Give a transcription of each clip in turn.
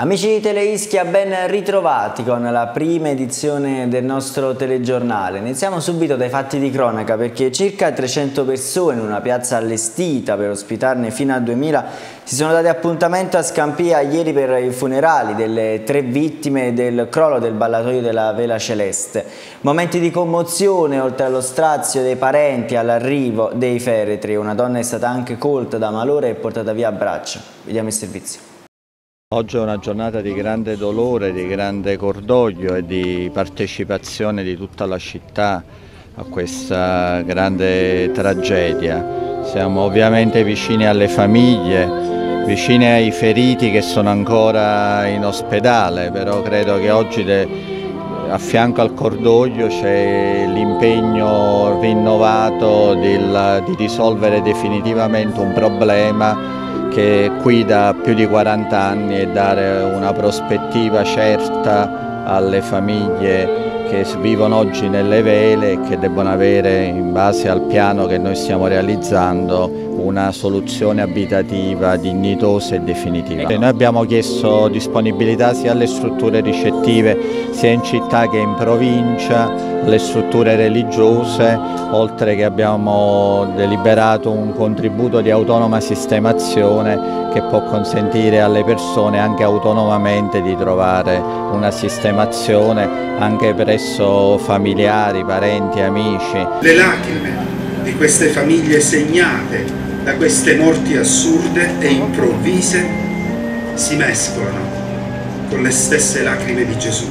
Amici di Teleischia, ben ritrovati con la prima edizione del nostro telegiornale. Iniziamo subito dai fatti di cronaca perché circa 300 persone in una piazza allestita per ospitarne fino a 2000 si sono dati appuntamento a Scampia ieri per i funerali delle 3 vittime del crollo del ballatoio della Vela Celeste. Momenti di commozione oltre allo strazio dei parenti all'arrivo dei feretri. Una donna è stata anche colta da malore e portata via a braccia. Vediamo il servizio. Oggi è una giornata di grande dolore, di grande cordoglio e di partecipazione di tutta la città a questa grande tragedia. Siamo ovviamente vicini alle famiglie, vicini ai feriti che sono ancora in ospedale, però credo che oggi a fianco al cordoglio c'è l'impegno rinnovato di risolvere definitivamente un problema che è qui da più di 40 anni e dare una prospettiva certa alle famiglie che vivono oggi nelle vele e che debbono avere, in base al piano che noi stiamo realizzando, una soluzione abitativa dignitosa e definitiva. Noi abbiamo chiesto disponibilità sia alle strutture ricettive sia in città che in provincia, alle strutture religiose, oltre che abbiamo deliberato un contributo di autonoma sistemazione che può consentire alle persone anche autonomamente di trovare una sistemazione anche presso familiari, parenti, amici. Le lacrime di queste famiglie segnate da queste morti assurde e improvvise si mescolano con le stesse lacrime di Gesù.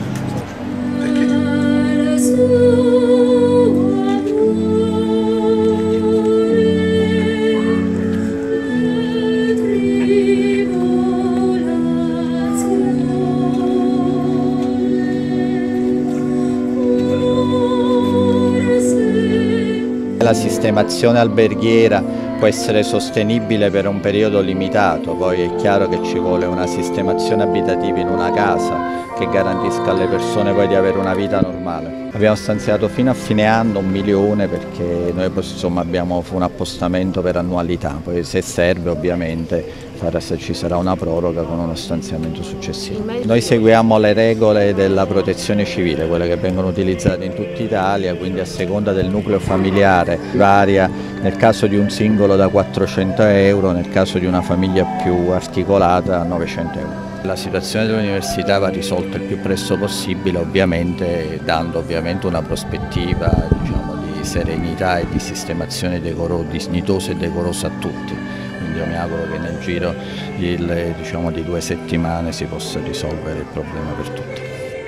La sistemazione alberghiera può essere sostenibile per un periodo limitato, poi è chiaro che ci vuole una sistemazione abitativa in una casa che garantisca alle persone poi di avere una vita normale. Abbiamo stanziato fino a fine anno 1 milione perché noi insomma abbiamo un appostamento per annualità, poi se serve ovviamente ci sarà una proroga con uno stanziamento successivo. Noi seguiamo le regole della protezione civile, quelle che vengono utilizzate in tutta Italia, quindi a seconda del nucleo familiare varia nel caso di un singolo da 400 euro, nel caso di una famiglia più articolata 900 euro. La situazione dell'università va risolta il più presto possibile, ovviamente dando una prospettiva di serenità e di sistemazione dignitosa e decorosa a tutti. Quindi io mi auguro che nel giro di 2 settimane si possa risolvere il problema per tutti.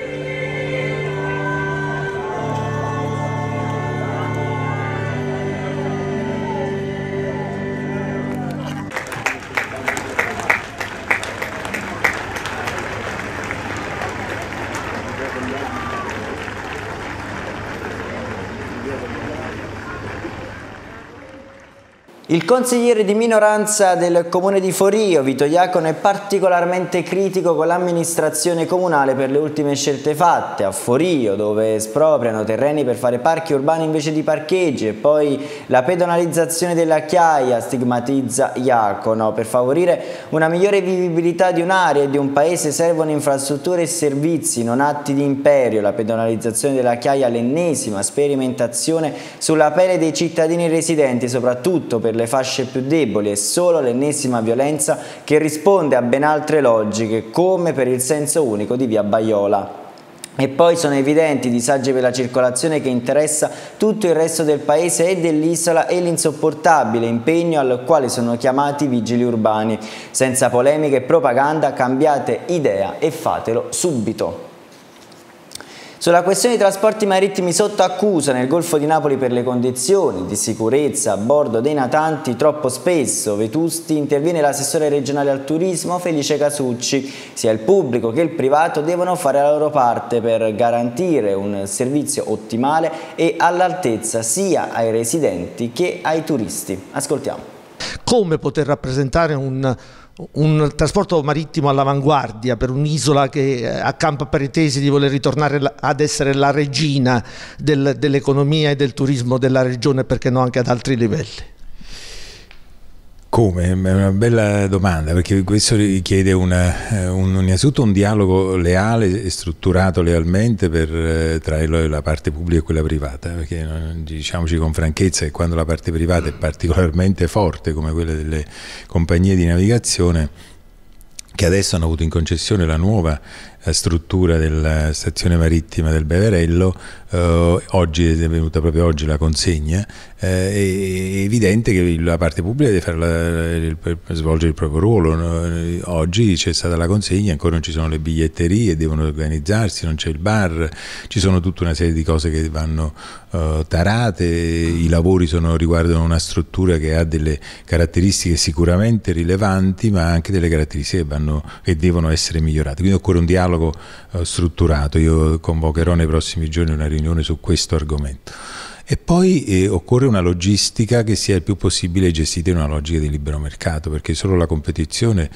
Il consigliere di minoranza del comune di Forio, Vito Iacono, è particolarmente critico con l'amministrazione comunale per le ultime scelte fatte a Forio, dove espropriano terreni per fare parchi urbani invece di parcheggi, e poi la pedonalizzazione della Chiaia, stigmatizza Iacono. Per favorire una migliore vivibilità di un'area e di un paese servono infrastrutture e servizi, non atti di imperio. La pedonalizzazione della Chiaia è l'ennesima sperimentazione sulla pelle dei cittadini residenti, soprattutto per le fasce più deboli, e solo l'ennesima violenza che risponde a ben altre logiche, come per il senso unico di via Baiola. E poi sono evidenti i disagi per la circolazione che interessa tutto il resto del paese e dell'isola e l'insopportabile impegno al quale sono chiamati i vigili urbani. Senza polemiche e propaganda, cambiate idea e fatelo subito. Sulla questione dei trasporti marittimi sotto accusa nel Golfo di Napoli per le condizioni di sicurezza a bordo dei natanti troppo spesso vetusti, interviene l'assessore regionale al turismo Felice Casucci. Sia il pubblico che il privato devono fare la loro parte per garantire un servizio ottimale e all'altezza sia ai residenti che ai turisti. Ascoltiamo. Come poter rappresentare un trasporto marittimo all'avanguardia per un'isola che accampa pretese di voler ritornare ad essere la regina dell'economia e del turismo della regione, perché no anche ad altri livelli? Come? È una bella domanda, perché questo richiede innanzitutto un dialogo leale e strutturato lealmente tra la parte pubblica e quella privata, perché diciamoci con franchezza che quando la parte privata è particolarmente forte come quella delle compagnie di navigazione, che adesso hanno avuto in concessione la nuova struttura della stazione marittima del Beverello, oggi è venuta proprio oggi la consegna, è evidente che la parte pubblica deve svolgere il proprio ruolo. Oggi c'è stata la consegna, ancora non ci sono le biglietterie, devono organizzarsi, non c'è il bar, ci sono tutta una serie di cose che vanno tarate, i lavori riguardano una struttura che ha delle caratteristiche sicuramente rilevanti, ma anche delle caratteristiche che devono essere migliorate, quindi occorre un dialogo strutturato. Io convocherò nei prossimi giorni una riunione su questo argomento. E poi occorre una logistica che sia il più possibile gestita in una logica di libero mercato, perché solo la competizione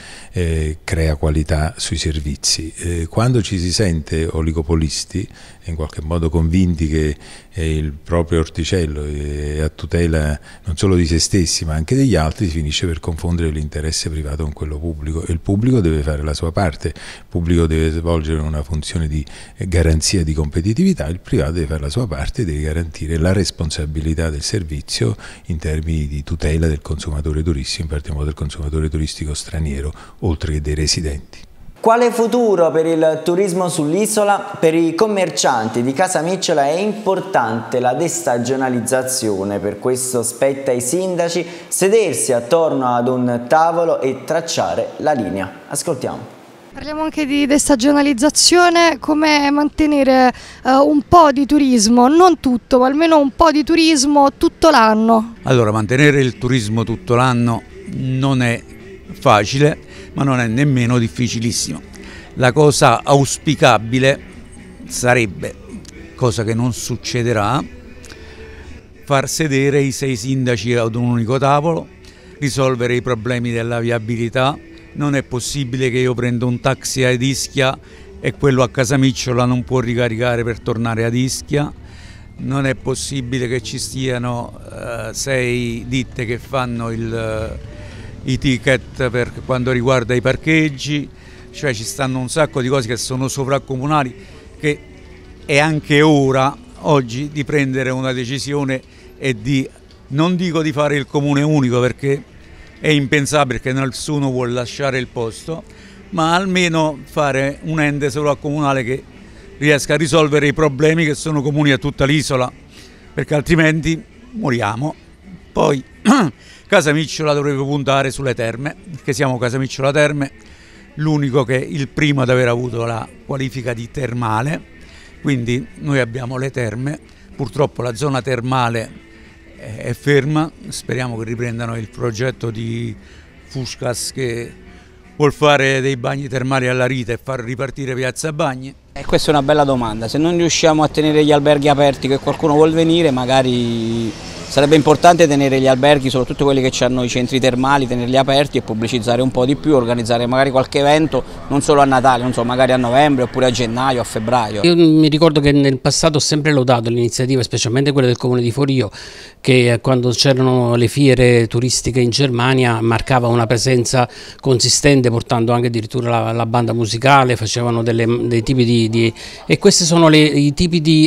crea qualità sui servizi. Quando ci si sente oligopolisti, in qualche modo convinti che il proprio orticello è a tutela non solo di se stessi ma anche degli altri, si finisce per confondere l'interesse privato con quello pubblico, e il pubblico deve fare la sua parte, il pubblico deve svolgere una funzione di garanzia di competitività, il privato deve fare la sua parte e deve garantire la responsabilità del servizio in termini di tutela del consumatore turistico, in particolar modo del consumatore turistico straniero, oltre che dei residenti. Quale futuro per il turismo sull'isola? Per i commercianti di Casamicciola è importante la destagionalizzazione, per questo spetta ai sindaci sedersi attorno ad un tavolo e tracciare la linea. Ascoltiamo. Parliamo anche di destagionalizzazione, come mantenere un po' di turismo, non tutto, ma almeno un po' di turismo tutto l'anno. Allora, mantenere il turismo tutto l'anno non è facile, ma non è nemmeno difficilissimo. La cosa auspicabile sarebbe, cosa che non succederà, far sedere i 6 sindaci ad un unico tavolo, risolvere i problemi della viabilità. Non è possibile che io prenda un taxi ad Ischia e quello a Casamicciola non può ricaricare per tornare ad Ischia. Non è possibile che ci stiano 6 ditte che fanno i ticket per quanto riguarda i parcheggi, cioè ci stanno un sacco di cose che sono sovracomunali, che è anche ora oggi di prendere una decisione e non dico di fare il comune unico, perché è impensabile, che nessuno vuole lasciare il posto, ma almeno fare un ente sovracomunale che riesca a risolvere i problemi che sono comuni a tutta l'isola, perché altrimenti moriamo. Poi Casamicciola dovrebbe puntare sulle terme, perché siamo Casamicciola Terme, l'unico che è il primo ad aver avuto la qualifica di termale, quindi noi abbiamo le terme. Purtroppo la zona termale è ferma, speriamo che riprendano il progetto di Fuscas che vuol fare dei bagni termali alla Rita e far ripartire Piazza Bagni. Questa è una bella domanda, se non riusciamo a tenere gli alberghi aperti, che qualcuno vuol venire, magari sarebbe importante tenere gli alberghi, soprattutto quelli che hanno i centri termali, tenerli aperti e pubblicizzare un po' di più, organizzare magari qualche evento, non solo a Natale, non so, magari a novembre oppure a gennaio, a febbraio. Io mi ricordo che nel passato ho sempre lodato l'iniziativa, specialmente quella del Comune di Forio, che quando c'erano le fiere turistiche in Germania marcava una presenza consistente, portando anche addirittura la banda musicale, facevano dei tipi e questi sono i tipi di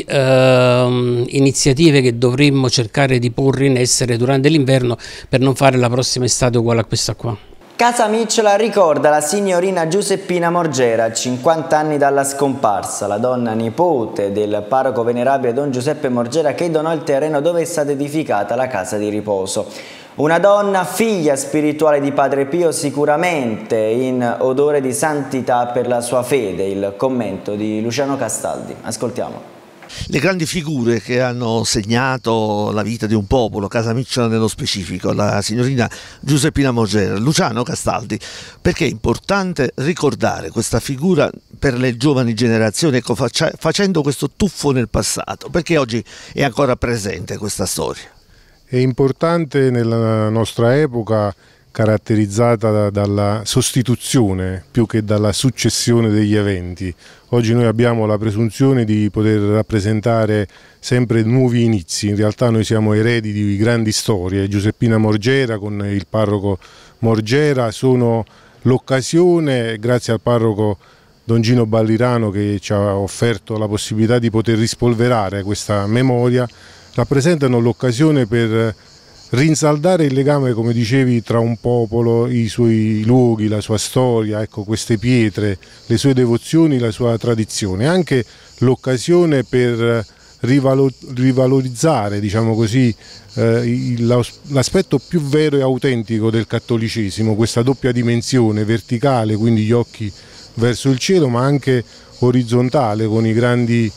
iniziative che dovremmo cercare di porre in essere durante l'inverno per non fare la prossima estate uguale a questa qua. Casamicciola ricorda la signorina Giuseppina Morgera, 50 anni dalla scomparsa, la donna nipote del parroco venerabile Don Giuseppe Morgera che donò il terreno dove è stata edificata la casa di riposo. Una donna figlia spirituale di Padre Pio, sicuramente in odore di santità per la sua fede. Il commento di Luciano Castaldi. Ascoltiamo. Le grandi figure che hanno segnato la vita di un popolo, Casamicciola nello specifico, la signorina Giuseppina Morgera, Luciano Castaldi, perché è importante ricordare questa figura per le giovani generazioni, ecco, facendo questo tuffo nel passato, perché oggi è ancora presente questa storia. È importante nella nostra epoca caratterizzata dalla sostituzione più che dalla successione degli eventi. Oggi noi abbiamo la presunzione di poter rappresentare sempre nuovi inizi, in realtà noi siamo eredi di grandi storie. Giuseppina Morgera con il parroco Morgera sono l'occasione, grazie al parroco Don Gino Ballirano che ci ha offerto la possibilità di poter rispolverare questa memoria, rappresentano l'occasione per rinsaldare il legame, come dicevi, tra un popolo, i suoi luoghi, la sua storia, ecco, queste pietre, le sue devozioni, la sua tradizione, anche l'occasione per rivalorizzare, diciamo così, l'aspetto più vero e autentico del cattolicesimo, questa doppia dimensione verticale, quindi gli occhi verso il cielo, ma anche orizzontale, con i grandi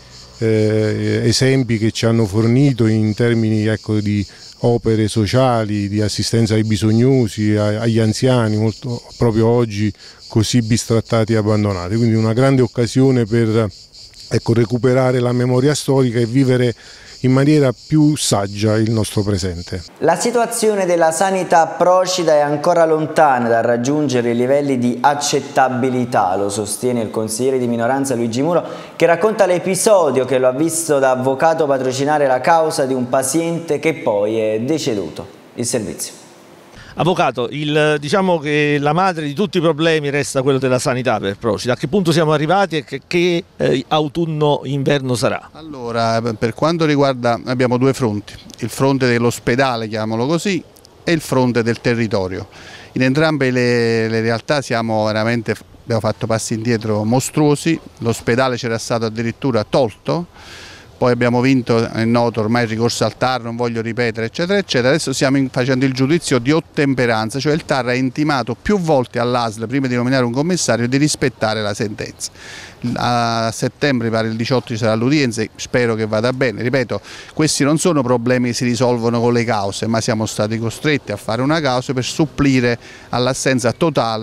esempi che ci hanno fornito in termini, ecco, di opere sociali, di assistenza ai bisognosi, agli anziani, molto, proprio oggi così bistrattati e abbandonati. Quindi una grande occasione per, ecco, recuperare la memoria storica e vivere in maniera più saggia il nostro presente. La situazione della sanità procida è ancora lontana dal raggiungere i livelli di accettabilità, lo sostiene il consigliere di minoranza Luigi Muro, che racconta l'episodio che lo ha visto da avvocato patrocinare la causa di un paziente che poi è deceduto. Il servizio. Avvocato, diciamo che la madre di tutti i problemi resta quello della sanità per Procida. A che punto siamo arrivati e che autunno-inverno sarà? Allora, per quanto riguarda, abbiamo due fronti, il fronte dell'ospedale, chiamiamolo così, e il fronte del territorio. In entrambe le realtà abbiamo fatto passi indietro mostruosi, l'ospedale c'era stato addirittura tolto, poi abbiamo vinto, è noto ormai il ricorso al TAR, non voglio ripetere, eccetera, eccetera. Adesso stiamo facendo il giudizio di ottemperanza, cioè il TAR ha intimato più volte all'ASL, prima di nominare un commissario, di rispettare la sentenza. A settembre, pare il 18, ci sarà l'udienza, spero che vada bene. Ripeto, questi non sono problemi che si risolvono con le cause, ma siamo stati costretti a fare una causa per supplire all'assenza totale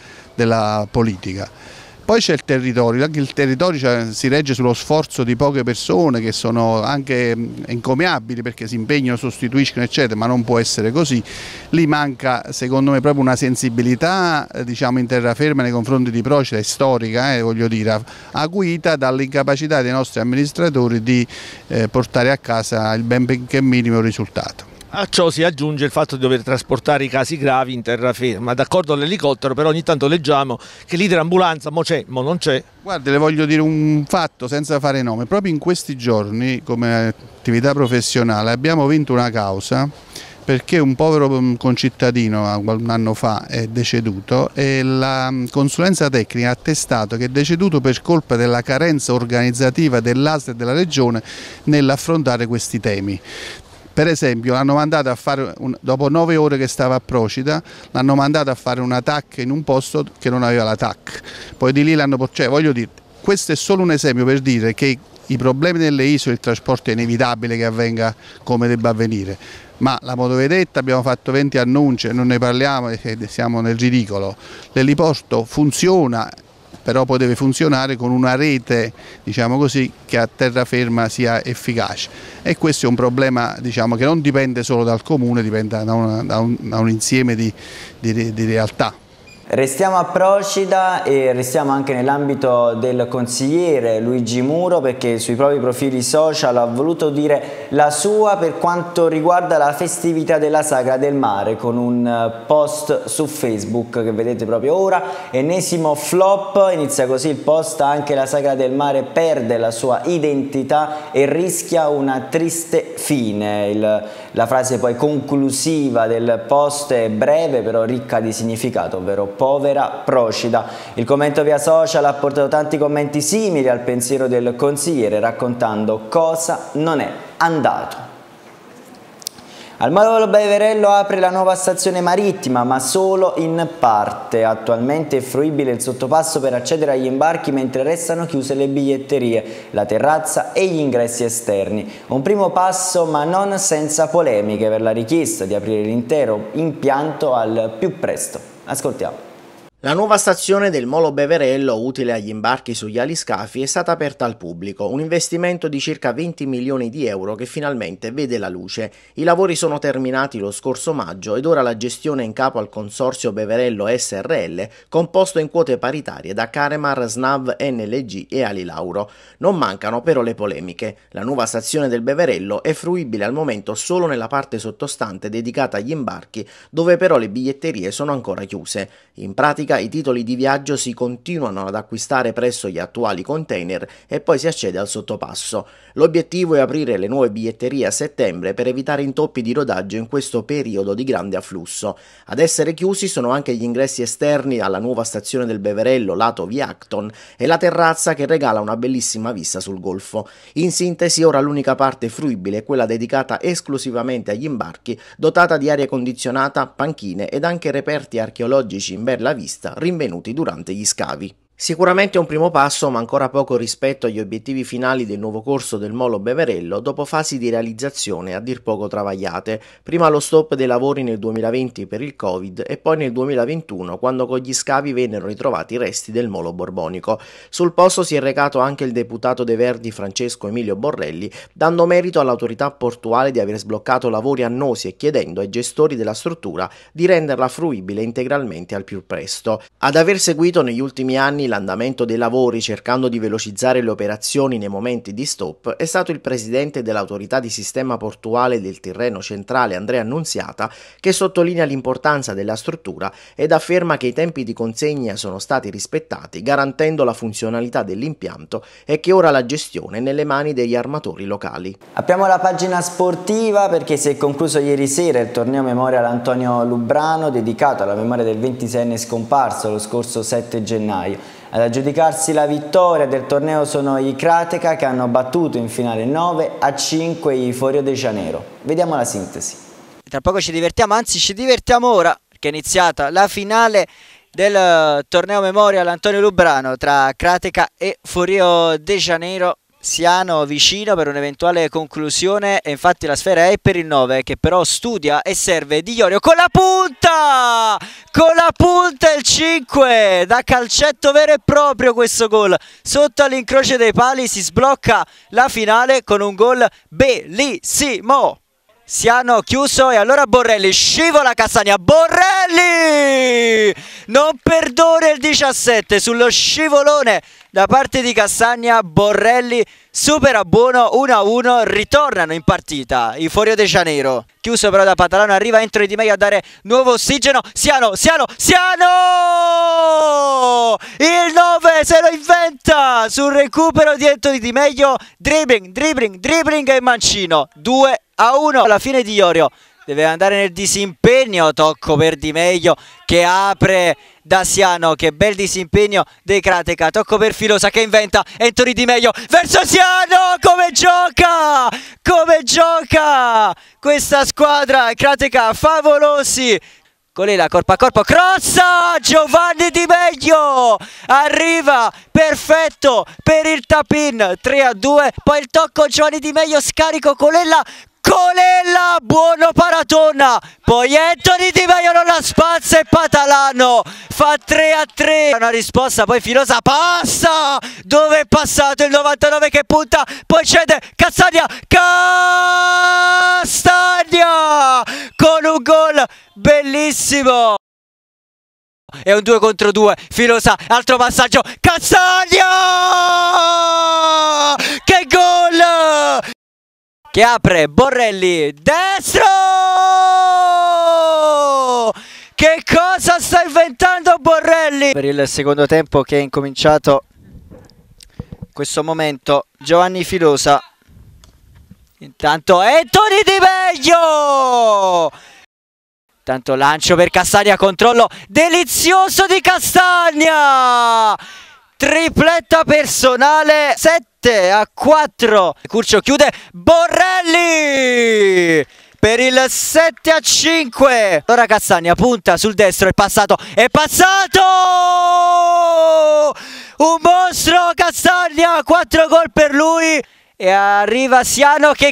della politica. Poi c'è il territorio, anche il territorio si regge sullo sforzo di poche persone che sono anche encomiabili perché si impegnano, sostituiscono eccetera, ma non può essere così. Lì manca secondo me proprio una sensibilità, diciamo, in terraferma nei confronti di Procida, storica, voglio dire, acuita dall'incapacità dei nostri amministratori di portare a casa il benché minimo risultato. A ciò si aggiunge il fatto di dover trasportare i casi gravi in terraferma, d'accordo all'elicottero, però ogni tanto leggiamo che l'idroambulanza mo c'è, mo non c'è. Guardi, le voglio dire un fatto senza fare nome, proprio in questi giorni come attività professionale abbiamo vinto una causa perché un povero concittadino un anno fa è deceduto e la consulenza tecnica ha attestato che è deceduto per colpa della carenza organizzativa dell'ASL e della Regione nell'affrontare questi temi. Per esempio l'hanno mandato a fare, dopo 9 ore che stava a Procida, l'hanno mandato a fare una TAC in un posto che non aveva la TAC, poi di lì l'hanno portato, cioè voglio dire, questo è solo un esempio per dire che i problemi delle isole, il trasporto è inevitabile che avvenga come debba avvenire, ma la motovedetta abbiamo fatto 20 annunci e non ne parliamo e siamo nel ridicolo, l'eliporto funziona, però poi deve funzionare con una rete, diciamo così, che a terraferma sia efficace e questo è un problema, diciamo, che non dipende solo dal comune, dipende da un insieme di realtà. Restiamo a Procida e restiamo anche nell'ambito del consigliere Luigi Muro, perché sui propri profili social ha voluto dire la sua per quanto riguarda la festività della Sagra del Mare, con un post su Facebook che vedete proprio ora. Ennesimo flop, inizia così il post: anche la Sagra del Mare perde la sua identità e rischia una triste fine. La frase poi conclusiva del post è breve però ricca di significato, ovvero povera Procida. Il commento via social ha portato tanti commenti simili al pensiero del consigliere, raccontando cosa non è andato. Al Molo Beverello apre la nuova stazione marittima, ma solo in parte. Attualmente è fruibile il sottopasso per accedere agli imbarchi, mentre restano chiuse le biglietterie, la terrazza e gli ingressi esterni. Un primo passo, ma non senza polemiche, per la richiesta di aprire l'intero impianto al più presto. Ascoltiamo. La nuova stazione del Molo Beverello, utile agli imbarchi sugli aliscafi, è stata aperta al pubblico, un investimento di circa 20 milioni di euro che finalmente vede la luce. I lavori sono terminati lo scorso maggio ed ora la gestione è in capo al consorzio Beverello SRL, composto in quote paritarie da Caremar, SNAV, NLG e Alilauro. Non mancano però le polemiche. La nuova stazione del Beverello è fruibile al momento solo nella parte sottostante dedicata agli imbarchi, dove però le biglietterie sono ancora chiuse. In pratica i titoli di viaggio si continuano ad acquistare presso gli attuali container e poi si accede al sottopasso. L'obiettivo è aprire le nuove biglietterie a settembre per evitare intoppi di rodaggio in questo periodo di grande afflusso. Ad essere chiusi sono anche gli ingressi esterni alla nuova stazione del Beverello lato via Acton e la terrazza che regala una bellissima vista sul golfo. In sintesi, ora l'unica parte fruibile è quella dedicata esclusivamente agli imbarchi, dotata di aria condizionata, panchine ed anche reperti archeologici in bella vista rinvenuti durante gli scavi. Sicuramente un primo passo, ma ancora poco rispetto agli obiettivi finali del nuovo corso del Molo Beverello, dopo fasi di realizzazione a dir poco travagliate, prima lo stop dei lavori nel 2020 per il Covid e poi nel 2021 quando con gli scavi vennero ritrovati i resti del Molo Borbonico. Sul posto si è recato anche il deputato dei Verdi Francesco Emilio Borrelli, dando merito all'autorità portuale di aver sbloccato lavori annosi e chiedendo ai gestori della struttura di renderla fruibile integralmente al più presto. Ad aver seguito negli ultimi anni l'andamento dei lavori cercando di velocizzare le operazioni nei momenti di stop è stato il presidente dell'autorità di sistema portuale del Tirreno Centrale Andrea Annunziata, che sottolinea l'importanza della struttura ed afferma che i tempi di consegna sono stati rispettati garantendo la funzionalità dell'impianto e che ora la gestione è nelle mani degli armatori locali. Apriamo la pagina sportiva perché si è concluso ieri sera il torneo Memorial Antonio Lubrano dedicato alla memoria del 26enne scomparso lo scorso 7 gennaio. Ad aggiudicarsi la vittoria del torneo sono i Krateka, che hanno battuto in finale 9-5 i Forio de Janeiro. Vediamo la sintesi. Tra poco ci divertiamo, anzi ci divertiamo ora, perché è iniziata la finale del torneo Memorial Antonio Lubrano tra Krateka e Forio de Janeiro. Siano vicino per un'eventuale conclusione e infatti la sfera è per il 9 che però studia e serve Di Iorio con la punta il 5 da calcetto vero e proprio. Questo gol sotto all'incrocio dei pali, si sblocca la finale con un gol bellissimo. Siano chiuso e allora Borrelli scivola Castagna, Borrelli non perdona il 17 sullo scivolone da parte di Castagna. Borrelli supera buono 1-1, ritornano in partita i Forio de Janeiro. Chiuso però da Patalano, arriva Entro Di Meglio a dare nuovo ossigeno. Siano! Il 9 se lo inventa sul recupero di Entro Di Meglio, dribbling e mancino. 2-1 alla fine. Di Iorio deve andare nel disimpegno, tocco per Di Meglio che apre da Siano, che bel disimpegno dei Krateka, tocco per Filosa che inventa Entro Di Meglio verso Siano. Come gioca questa squadra Krateka, favolosi. Colella corpo a corpo, crossa Giovanni Di Meglio, arriva perfetto per il tap-in, 3-2, poi il tocco Giovanni Di Meglio, scarico Colella, buono Paratona, poi Entro Di Meglio non la spazza e Patalano fa 3-3, una risposta, poi Filosa passa, dove è passato il 99 che punta, poi cede Castagna con un gol bellissimo. È un 2 contro 2, Filosa, altro passaggio, Castagna! Che gol! Che apre Borrelli, destro! Che cosa sta inventando Borrelli? Per il secondo tempo che è incominciato in questo momento Giovanni Filosa. Intanto Entro Di Meglio! Tanto lancio per Castagna, controllo delizioso di Castagna! Tripletta personale, 7-4. Curcio chiude, Borrelli per il 7-5. Ora Castagna punta sul destro, è passato! Un mostro Castagna, 4 gol per lui. E arriva Siano che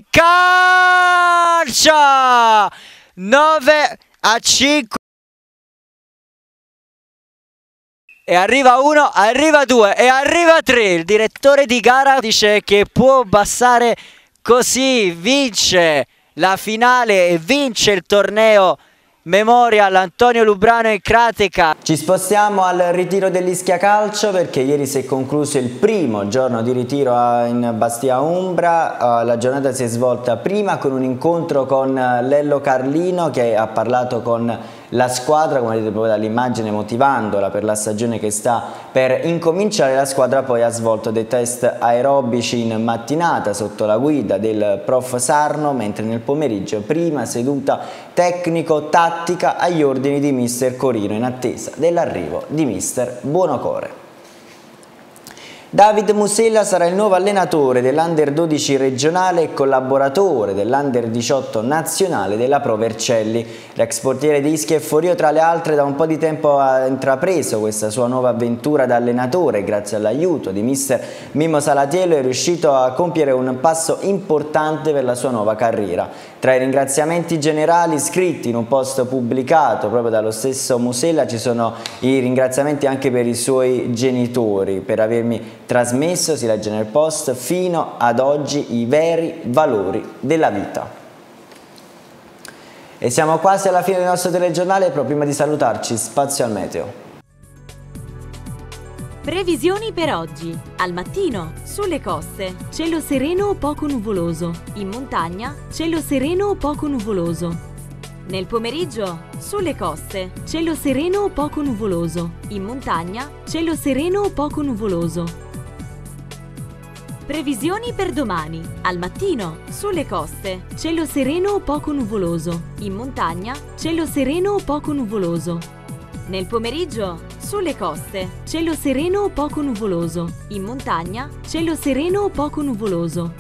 calcia! 9-5. E arriva 1, arriva 2 e arriva 3. Il direttore di gara dice che può bastare così, vince la finale e vince il torneo Memorial Antonio Lubrano in Crateca. Ci spostiamo al ritiro dell'Ischia Calcio perché ieri si è concluso il primo giorno di ritiro in Bastia Umbra. La giornata si è svolta prima con un incontro con Lello Carlino che ha parlato con la squadra, come vedete proprio dall'immagine, motivandola per la stagione che sta per incominciare. La squadra poi ha svolto dei test aerobici in mattinata sotto la guida del prof Sarno, mentre nel pomeriggio prima seduta tecnico-tattica agli ordini di mister Corino in attesa dell'arrivo di mister Buonocore. David Musella sarà il nuovo allenatore dell'Under 12 regionale e collaboratore dell'Under 18 nazionale della Pro Vercelli. L'ex portiere di Ischia e Forio, tra le altre, da un po' di tempo ha intrapreso questa sua nuova avventura da allenatore. Grazie all'aiuto di mister Mimmo Salatiello è riuscito a compiere un passo importante per la sua nuova carriera. Tra i ringraziamenti generali scritti in un post pubblicato proprio dallo stesso Musella ci sono i ringraziamenti anche per i suoi genitori per avermi trasmesso, si legge nel post, fino ad oggi i veri valori della vita. E siamo quasi alla fine del nostro telegiornale, però prima di salutarci, spazio al meteo. Previsioni per oggi. Al mattino, sulle coste, cielo sereno o poco nuvoloso. In montagna, cielo sereno o poco nuvoloso. Nel pomeriggio, sulle coste, cielo sereno o poco nuvoloso. In montagna, cielo sereno o poco nuvoloso. Previsioni per domani. Al mattino, sulle coste, cielo sereno o poco nuvoloso. In montagna, cielo sereno o poco nuvoloso. Nel pomeriggio, sulle coste, cielo sereno o poco nuvoloso. In montagna, cielo sereno o poco nuvoloso.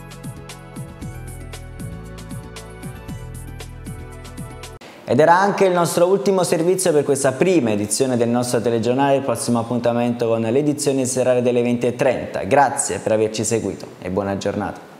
Ed era anche il nostro ultimo servizio per questa prima edizione del nostro telegiornale. Il prossimo appuntamento con l'edizione serale delle 20:30. Grazie per averci seguito e buona giornata.